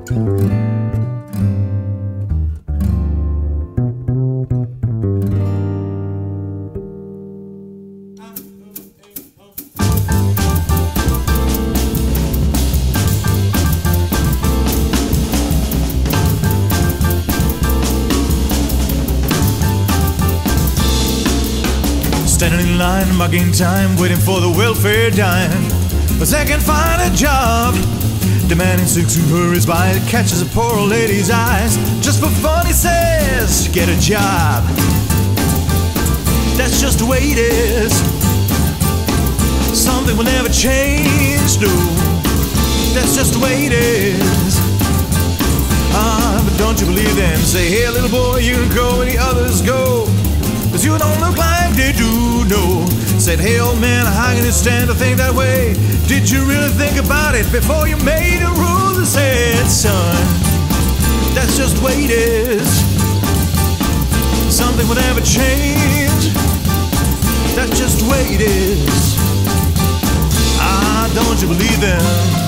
Standing in line, marking time, waiting for the welfare dime. But I can't find a job. Demanding six who hurries by, it catches a poor old lady's eyes. Just for fun, he says, get a job. That's just the way it is. Something will never change, no. That's just the way it is. But don't you believe them? Say, hey, little boy, you can go where the others go, 'cause you don't look like they do, no. Said, hey, old man, how can you stand to think that way? Did you really think about it before you made a rule that said, son, that's just the way it is. Something will never change. That's just the way it is. Don't you believe them?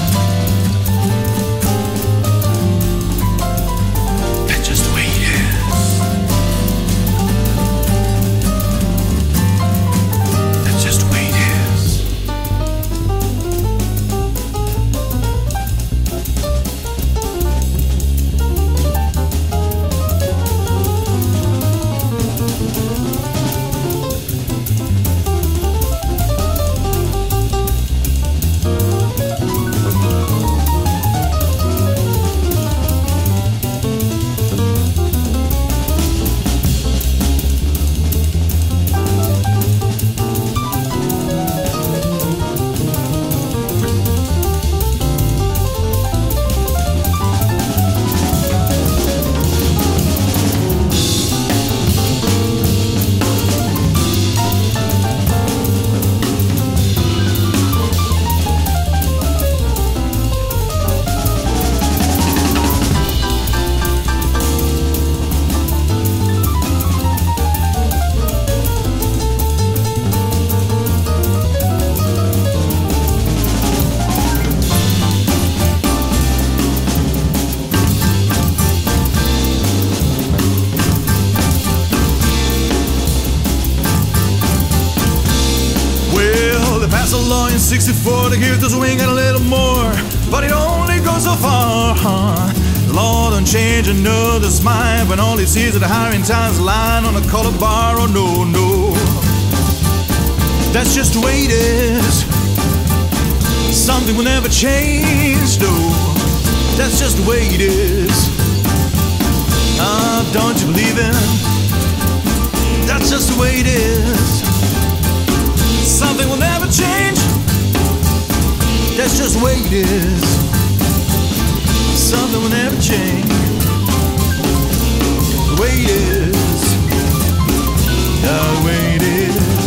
Pass a law in 64 to give those who ain't got a little more, but it only goes so far. The law don't change another's mind when all he sees are the hiring times line on a color bar. Oh no, no, that's just the way it is. Something will never change, no. That's just the way it is. Don't you believe it? That's just the way it is. Something will never change. That's just the way it is. Something will never change. The way it is. The way it is.